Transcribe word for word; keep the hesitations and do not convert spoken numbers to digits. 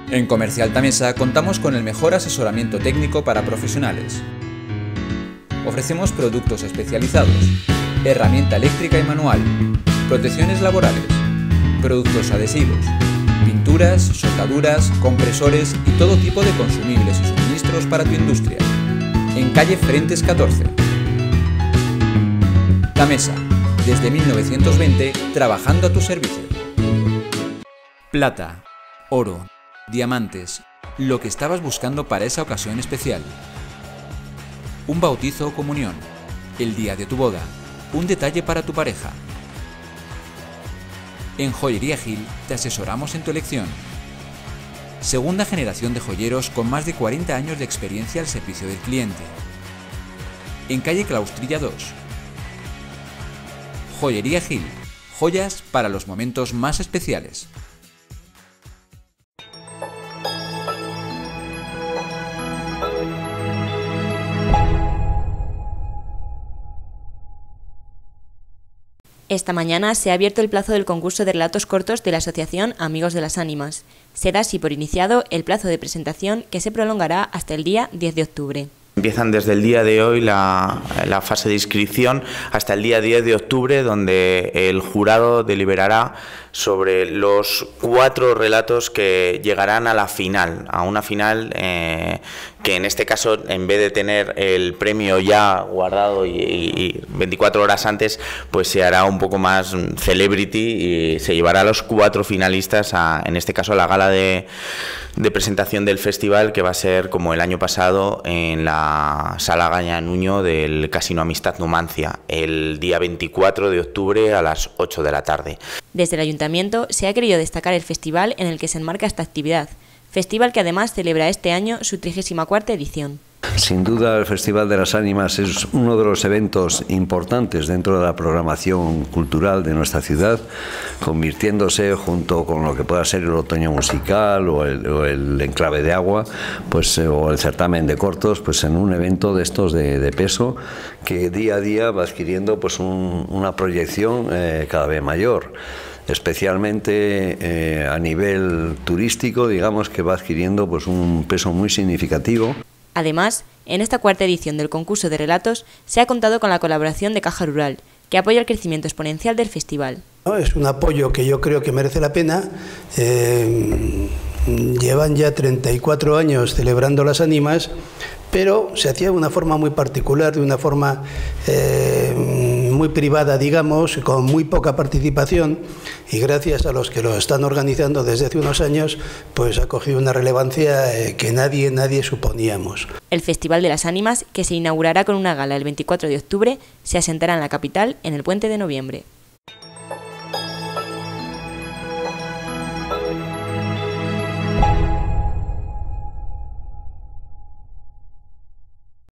En Comercial Tamesa contamos con el mejor asesoramiento técnico para profesionales. Ofrecemos productos especializados, herramienta eléctrica y manual, protecciones laborales, productos adhesivos, pinturas, soldaduras, compresores y todo tipo de consumibles y suministros para tu industria. En calle Frentes catorce. Tamesa, desde mil novecientos veinte, trabajando a tu servicio. Plata, oro, diamantes, lo que estabas buscando para esa ocasión especial. Un bautizo o comunión, el día de tu boda, un detalle para tu pareja. En Joyería Gil te asesoramos en tu elección. Segunda generación de joyeros con más de cuarenta años de experiencia al servicio del cliente. En calle Claustrilla dos. Joyería Gil, joyas para los momentos más especiales. Esta mañana se ha abierto el plazo del concurso de relatos cortos de la Asociación Amigos de las Ánimas. Se da así por iniciado el plazo de presentación que se prolongará hasta el día diez de octubre. Empiezan desde el día de hoy la, la fase de inscripción hasta el día diez de octubre, donde el jurado deliberará sobre los cuatro relatos que llegarán a la final, a una final eh, que en este caso, en vez de tener el premio ya guardado y, y veinticuatro horas antes, pues se hará un poco más celebrity y se llevará a los cuatro finalistas a, en este caso, a la gala de, de presentación del festival, que va a ser como el año pasado en la Sala Gaña Nuño del Casino Amistad Numancia, el día veinticuatro de octubre a las ocho de la tarde. Desde el Ayuntamiento se ha querido destacar el festival en el que se enmarca esta actividad, festival que además celebra este año su trigésima cuarta edición. Sin duda, el Festival de las Ánimas es uno de los eventos importantes dentro de la programación cultural de nuestra ciudad, convirtiéndose, junto con lo que pueda ser el otoño musical o el, o el enclave de agua, pues, o el certamen de cortos, pues en un evento de estos de, de peso que día a día va adquiriendo pues un, una proyección eh, cada vez mayor. Especialmente eh, a nivel turístico, digamos que va adquiriendo pues un peso muy significativo. Además, en esta cuarta edición del concurso de relatos se ha contado con la colaboración de Caja Rural, que apoya el crecimiento exponencial del festival. Es un apoyo que yo creo que merece la pena. Eh, llevan ya treinta y cuatro años celebrando las ánimas, pero se hacía de una forma muy particular, de una forma eh, muy privada, digamos, con muy poca participación, y gracias a los que lo están organizando desde hace unos años, pues ha cogido una relevancia eh, que nadie, nadie suponíamos. El Festival de las Ánimas, que se inaugurará con una gala el veinticuatro de octubre, se asentará en la capital en el Puente de Noviembre.